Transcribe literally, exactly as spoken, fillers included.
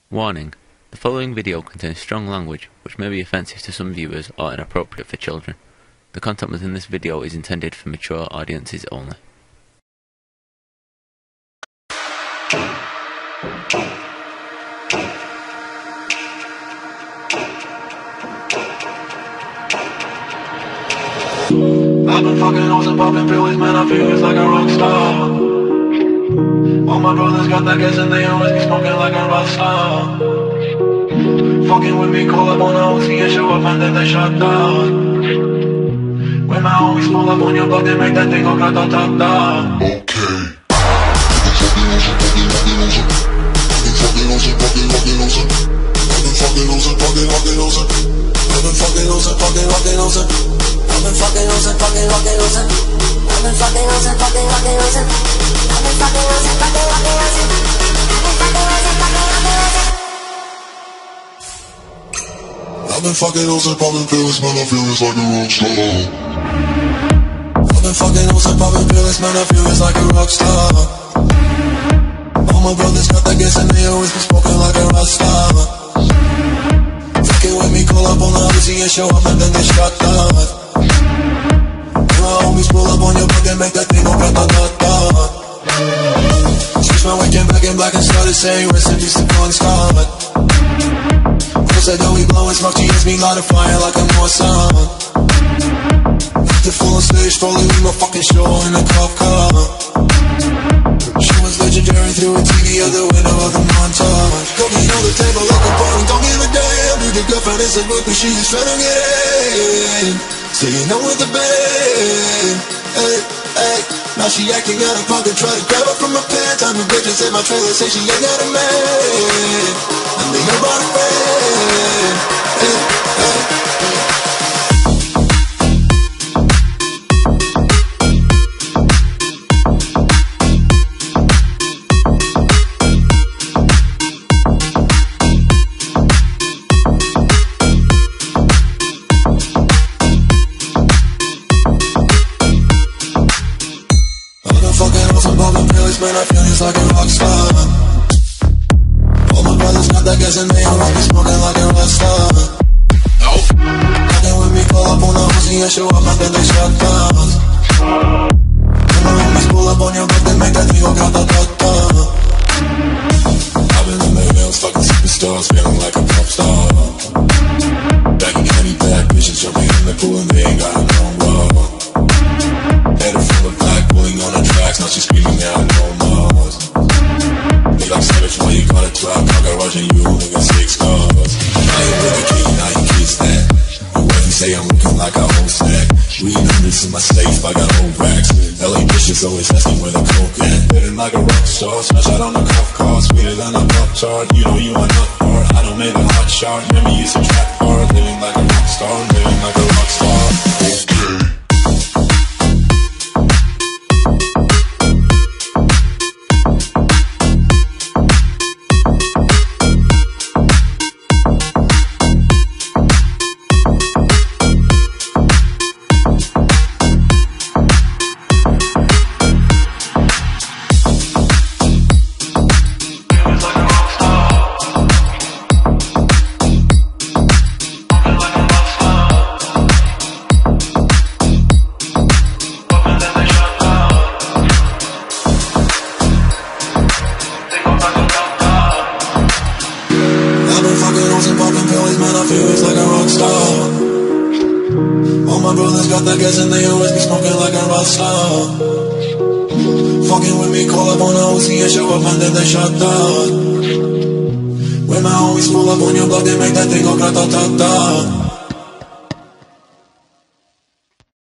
Warning: the following video contains strong language which may be offensive to some viewers or inappropriate for children. The content within this video is intended for mature audiences only. I've been fucking hoes and popping pills, man, I feel it's like a rock star. All my brothers got that gas and they always be smoking like a rock star. Fucking with me, call up on a O C and show up and then they shut down. When my homies pull up on your block, they make that thing go grata-ta-ta. Okay. Fucking losing, fucking, fucking losing. I've been fucking losing, fucking, fucking losing. I've been fucking losing, fucking, fucking losing. I've been fucking losing, fucking, fucking losing. I've been fucking losing, fucking, fucking losing. I've been fucking losing, fucking, fucking losing. I've been fucking losing, popping pills, man, I feel it's like a rock star. I've been fucking losing, popping pills, man, I feel it's like a rock star. All my brothers got that gas and they always be smoking like a rock star. Fucking with me, call up on the O C and show up and then they shut down. My homies pull up on your block and make that thing go grata-ta-ta. Switch my waking back in black and started saying rest in peace to Bon Scott. Said that we blowin' smoke, G S me light a fire like a North Sun. The full on stage, probably leave my fucking show in a cop car. She was legendary through a T V out the window of the montage. Cooking on the table like a party, don't give a damn. Dude, the girlfriend is a book, but she just tryna get in. Saying no with the band. Hey, hey. Now she acting out of pocket, try to grab her from my pants. I'm a bitch and say my trailer, say she ain't got a man. And they know about a friend. Hey, hey. Man, I feel it's like a rock star. All my brothers got that gas and they always be smoking like a rock star. Nope. Fucking with me, call up on the O C and show up and then they shut down. When my homies pull up on your block, they make that thing go grata-ta-ta. I've been in the hills, fucking superstars, feeling like a pop star. Back in County back, bitches jumping in the pool and they ain't got no love. Head full of black, pulling on the tracks, now she's screaming out no more. They like savage, why you got a twelve, I got Roger, you only got six cars. I ain't with a key, now you kiss that. And what you say, I'm looking like a whole snack. We know this in my safe, I got old racks. L A bitches always asking where the coke at. Living like a rock star, smash out on the cop car. Sweeter than a pop chart, you know you are not hard. I don't make a hot shot, remember you used to trap hard. Living like a rock star, living like a rock star. Okay. All my brothers got that gas and they always be smoking like a rock star. Fucking with me, call up on the O C and show up and then they shut down. When my homies pull up on your block, they make that thing go grata-ta-ta.